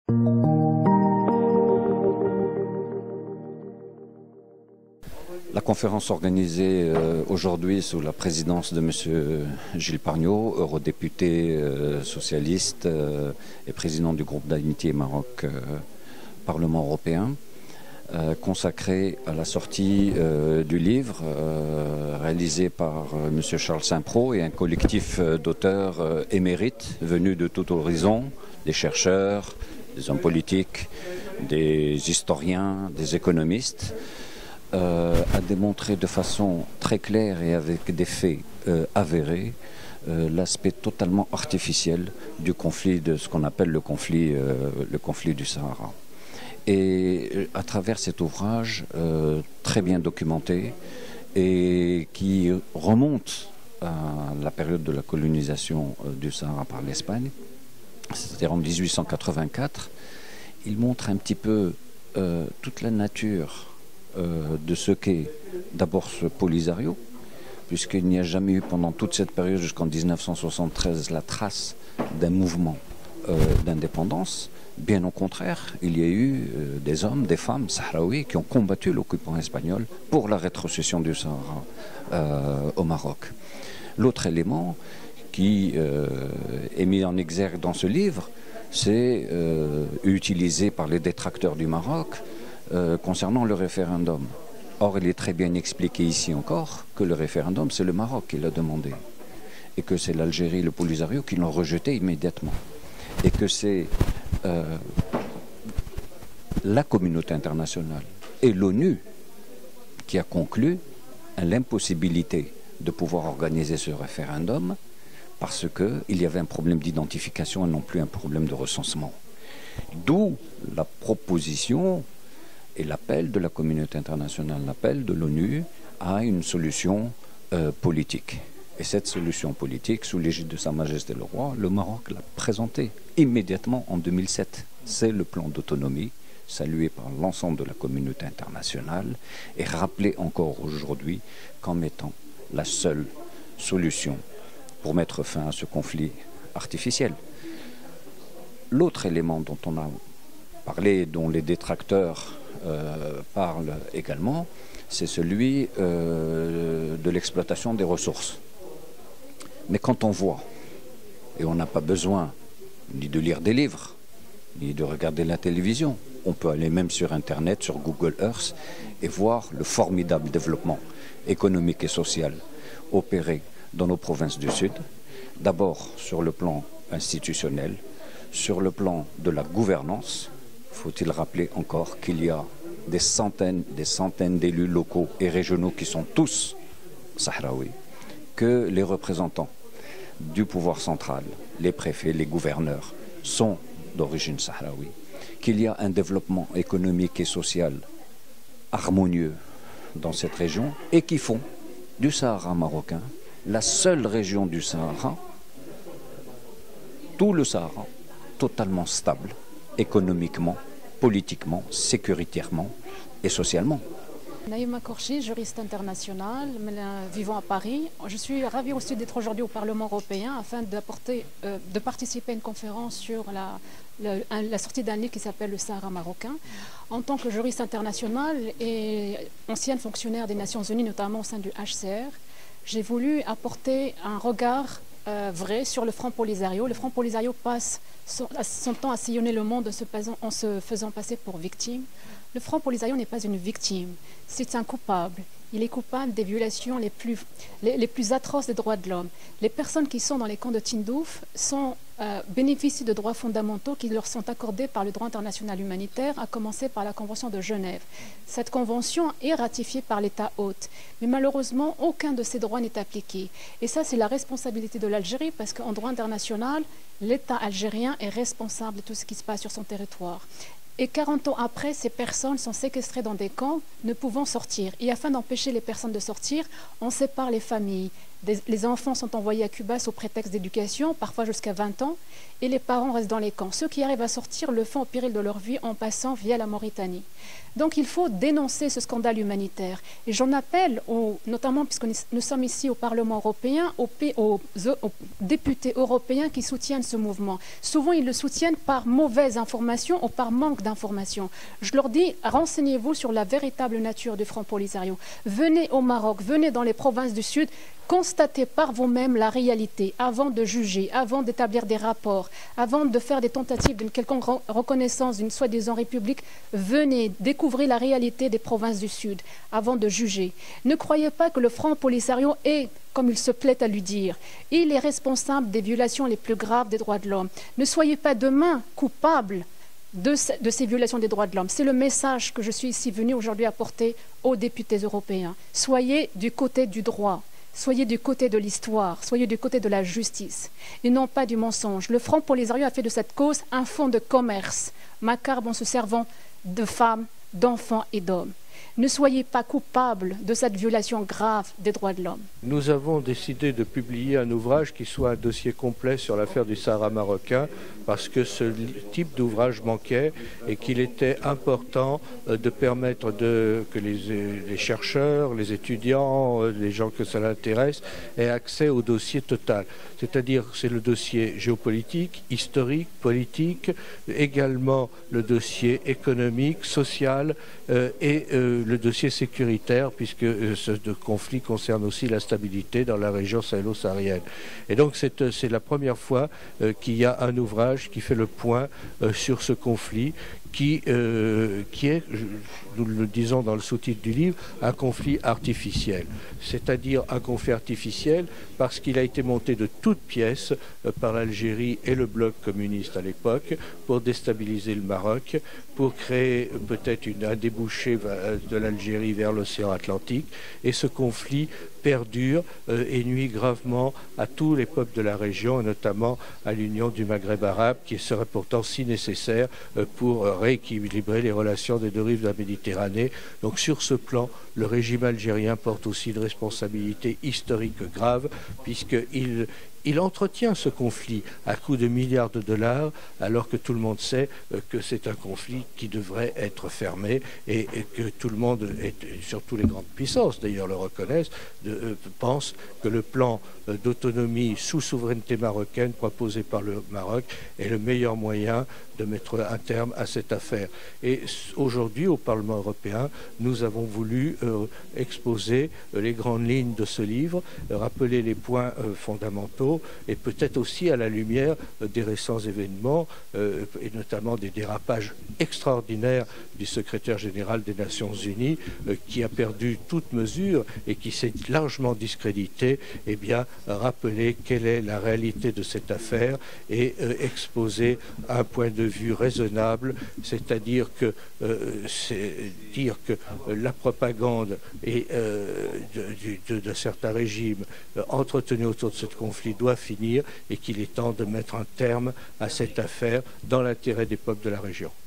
La conférence organisée aujourd'hui sous la présidence de M. Gilles Pargnot, eurodéputé socialiste et président du groupe d'amitié Maroc Parlement européen, consacré à la sortie du livre réalisé par M. Charles Saint-Pro et un collectif d'auteurs émérites venus de tout horizon, des chercheurs, des hommes politiques, des historiens, des économistes, a démontré de façon très claire et avec des faits avérés l'aspect totalement artificiel du conflit, de ce qu'on appelle le conflit du Sahara. Et à travers cet ouvrage très bien documenté et qui remonte à la période de la colonisation du Sahara par l'Espagne, c'est-à-dire en 1884, il montre un petit peu toute la nature de ce qu'est d'abord ce Polisario, puisqu'il n'y a jamais eu pendant toute cette période jusqu'en 1973 la trace d'un mouvement d'indépendance. Bien au contraire, il y a eu des hommes, des femmes sahraouis qui ont combattu l'occupant espagnol pour la rétrocession du Sahara au Maroc. L'autre élément qui est mis en exergue dans ce livre, c'est utilisé par les détracteurs du Maroc concernant le référendum. Or, il est très bien expliqué ici encore que le référendum, c'est le Maroc qui l'a demandé et que c'est l'Algérie et le Polisario qui l'ont rejeté immédiatement et que c'est la communauté internationale et l'ONU qui a conclu à l'impossibilité de pouvoir organiser ce référendum parce qu'il y avait un problème d'identification et non plus un problème de recensement. D'où la proposition et l'appel de la communauté internationale, l'appel de l'ONU à une solution politique. Et cette solution politique, sous l'égide de Sa Majesté le Roi, le Maroc l'a présentée immédiatement en 2007. C'est le plan d'autonomie, salué par l'ensemble de la communauté internationale et rappelé encore aujourd'hui comme étant la seule solution pour mettre fin à ce conflit artificiel. L'autre élément dont on a parlé, dont les détracteurs parlent également, c'est celui de l'exploitation des ressources. Mais quand on voit, et on n'a pas besoin ni de lire des livres, ni de regarder la télévision, on peut aller même sur Internet, sur Google Earth, et voir le formidable développement économique et social opéré dans nos provinces du Sud, d'abord sur le plan institutionnel, sur le plan de la gouvernance. Faut-il rappeler encore qu'il y a des centaines d'élus locaux et régionaux qui sont tous sahraouis, que les représentants du pouvoir central, les préfets, les gouverneurs, sont d'origine sahraoui, qu'il y a un développement économique et social harmonieux dans cette région et qui font du Sahara marocain la seule région du Sahara, tout le Sahara, totalement stable, économiquement, politiquement, sécuritairement et socialement. Naïma Korchi, juriste international, vivant à Paris. Je suis ravie aussi d'être aujourd'hui au Parlement européen afin de participer à une conférence sur la sortie d'un livre qui s'appelle Le Sahara marocain. En tant que juriste international et ancienne fonctionnaire des Nations Unies, notamment au sein du HCR, j'ai voulu apporter un regard vrai sur le Front Polisario. Le Front Polisario passe son temps à sillonner le monde en se faisant passer pour victime. Le Front Polisario n'est pas une victime, c'est un coupable. Il est coupable des violations les plus atroces des droits de l'homme. Les personnes qui sont dans les camps de Tindouf bénéficient de droits fondamentaux qui leur sont accordés par le droit international humanitaire, à commencer par la Convention de Genève. Cette convention est ratifiée par l'État hôte, mais malheureusement, aucun de ces droits n'est appliqué. Et ça, c'est la responsabilité de l'Algérie, parce qu'en droit international, l'État algérien est responsable de tout ce qui se passe sur son territoire. Et 40 ans après, ces personnes sont séquestrées dans des camps, ne pouvant sortir. Et afin d'empêcher les personnes de sortir, on sépare les familles. Les enfants sont envoyés à Cuba sous prétexte d'éducation, parfois jusqu'à 20 ans, et les parents restent dans les camps. Ceux qui arrivent à sortir le font au péril de leur vie en passant via la Mauritanie. Donc il faut dénoncer ce scandale humanitaire. Et j'en appelle, notamment puisque nous sommes ici au Parlement européen, aux députés européens qui soutiennent ce mouvement. Souvent, ils le soutiennent par mauvaise information ou par manque d'information. Je leur dis, renseignez-vous sur la véritable nature du Front Polisario. Venez au Maroc, venez dans les provinces du Sud, constatez par vous-même la réalité avant de juger, avant d'établir des rapports, avant de faire des tentatives d'une quelconque reconnaissance d'une soi-disant république. Venez découvrir la réalité des provinces du Sud avant de juger. Ne croyez pas que le Front Polisario est, comme il se plaît à lui dire, il est responsable des violations les plus graves des droits de l'homme. Ne soyez pas demain coupables de ces violations des droits de l'homme. C'est le message que je suis ici venu aujourd'hui apporter aux députés européens. Soyez du côté du droit. Soyez du côté de l'histoire, soyez du côté de la justice, et non pas du mensonge. Le Front Polisario a fait de cette cause un fonds de commerce, macabre en se servant de femmes, d'enfants et d'hommes. Ne soyez pas coupables de cette violation grave des droits de l'homme. Nous avons décidé de publier un ouvrage qui soit un dossier complet sur l'affaire du Sahara marocain parce que ce type d'ouvrage manquait et qu'il était important de permettre que les chercheurs, les étudiants, les gens que ça intéresse aient accès au dossier total. C'est-à-dire c'est le dossier géopolitique, historique, politique, également le dossier économique, social et le dossier sécuritaire puisque ce conflit concerne aussi la stabilité dans la région sahélo-saharienne. Et donc c'est la première fois qu'il y a un ouvrage qui fait le point sur ce conflit qui est, nous le disons dans le sous-titre du livre, un conflit artificiel. C'est-à-dire un conflit artificiel parce qu'il a été monté de toutes pièces par l'Algérie et le bloc communiste à l'époque pour déstabiliser le Maroc, pour créer peut-être un débouché de l'Algérie vers l'océan Atlantique. Et ce conflit perdure et nuit gravement à tous les peuples de la région, et notamment à l'union du Maghreb arabe, qui serait pourtant si nécessaire pour rééquilibrer les relations des deux rives de la Méditerranée. Donc sur ce plan, le régime algérien porte aussi une responsabilité historique grave, puisqu'il entretient ce conflit à coût de milliards de dollars, alors que tout le monde sait que c'est un conflit qui devrait être fermé et que tout le monde, et surtout les grandes puissances d'ailleurs le reconnaissent, pensent que le plan d'autonomie sous souveraineté marocaine proposé par le Maroc est le meilleur moyen de mettre un terme à cette affaire. Et aujourd'hui, au Parlement européen, nous avons voulu exposer les grandes lignes de ce livre, rappeler les points fondamentaux et peut-être aussi à la lumière des récents événements et notamment des dérapages extraordinaires du secrétaire général des Nations Unies qui a perdu toute mesure et qui s'est largement discrédité, eh bien rappeler quelle est la réalité de cette affaire et exposer un point de vue raisonnable, c'est-à-dire que la propagande et, de certains régimes entretenus autour de ce conflit doit finir et qu'il est temps de mettre un terme à cette affaire dans l'intérêt des peuples de la région.